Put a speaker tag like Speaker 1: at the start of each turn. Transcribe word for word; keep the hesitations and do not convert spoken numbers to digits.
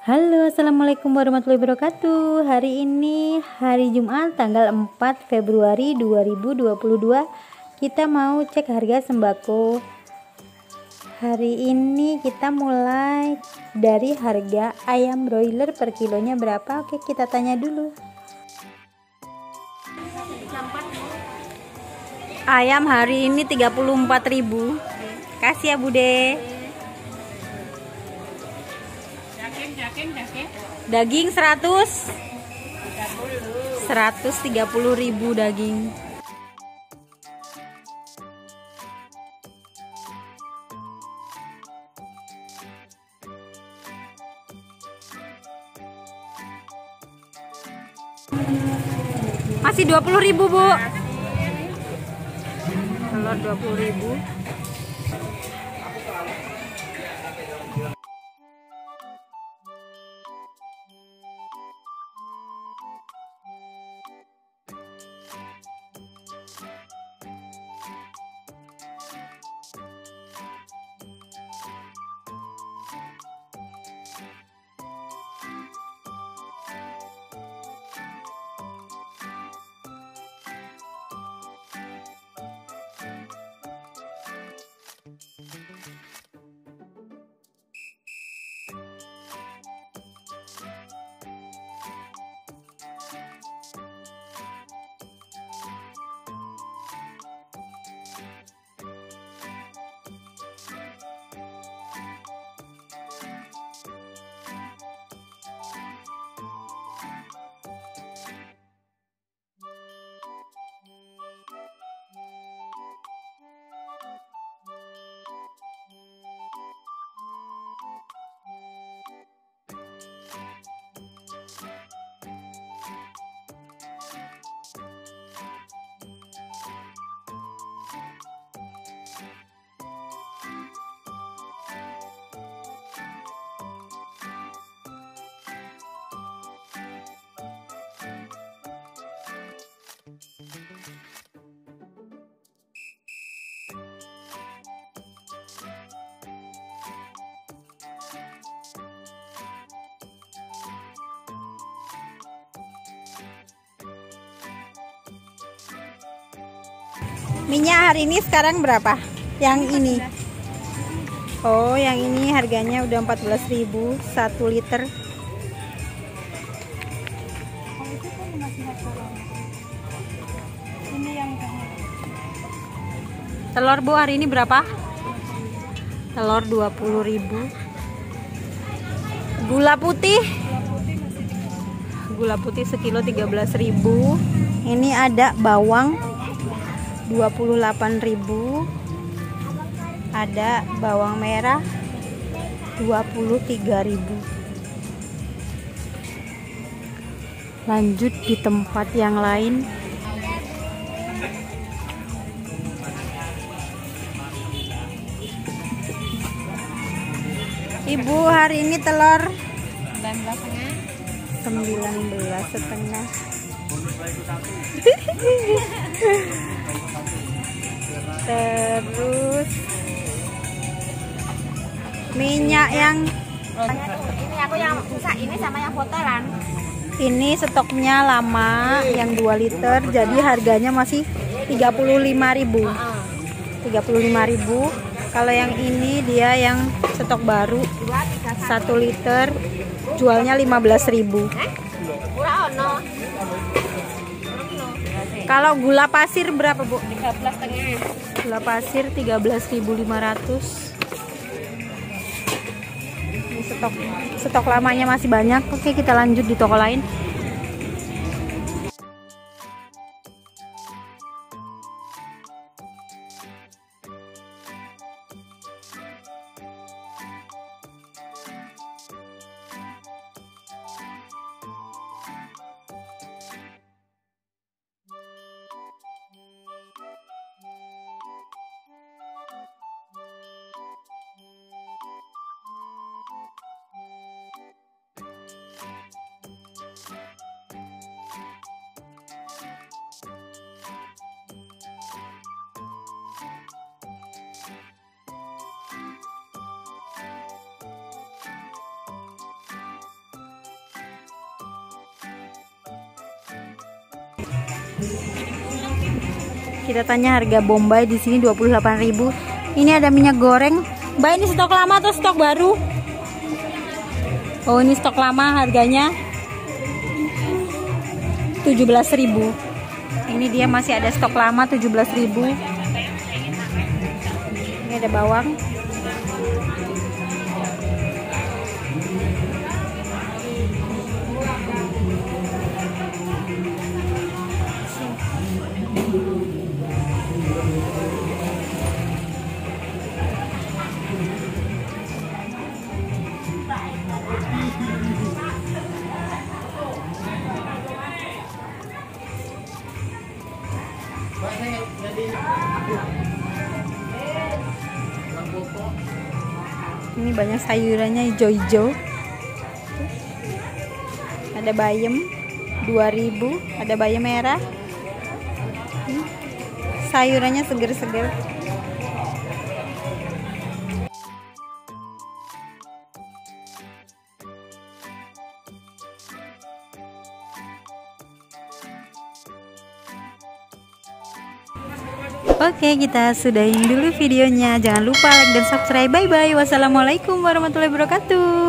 Speaker 1: Halo, assalamualaikum warahmatullahi wabarakatuh. Hari ini hari Jumat tanggal empat Februari dua ribu dua puluh dua. Kita mau cek harga sembako. Hari ini kita mulai dari harga ayam broiler per kilonya berapa. Oke, kita tanya dulu. Ayam hari ini tiga puluh empat ribu. Kasih ya Bude. Daging seratus seratus tiga puluh ribu daging. Masih dua puluh ribu Bu. Telur dua puluh ribu. Minyak hari ini sekarang berapa? Yang ini. Oh, yang ini harganya udah empat belas ribu satu liter. Telur Bu hari ini berapa? Telur dua puluh ribu. Gula putih. Gula putih sekilo tiga belas ribu. Ini ada bawang dua puluh delapan ribu. Ada bawang merah dua puluh tiga ribu. Lanjut di tempat yang lain. Ibu hari ini telur sembilan belas setengah. Terus minyak yang
Speaker 2: ini aku yang bisa ini sama yang botolan.
Speaker 1: Ini stoknya lama yang dua liter, jadi harganya masih tiga puluh lima ribu. tiga puluh lima ribu. Kalau yang ini dia yang stok baru satu liter, jualnya lima belas ribu. Kalau gula pasir berapa Bu?
Speaker 2: tiga belas setengah.
Speaker 1: Gula pasir tiga belas ribu lima ratus. Ini stok stok lamanya masih banyak. Oke, kita lanjut di toko lain. Kita tanya harga Bombay di sini dua puluh delapan ribu. Ini ada minyak goreng. Mbak, ini stok lama atau stok baru? Oh, ini stok lama, harganya tujuh belas ribu. Ini dia masih ada stok lama tujuh belas ribu. Ini ada bawang. Ini banyak sayurannya hijau-hijau. Ada bayam dua ribu, ada bayam merah. Hmm. Sayurannya seger-seger. Oke, kita sudahin dulu videonya. Jangan lupa like dan subscribe. Bye bye. Wassalamualaikum warahmatullahi wabarakatuh.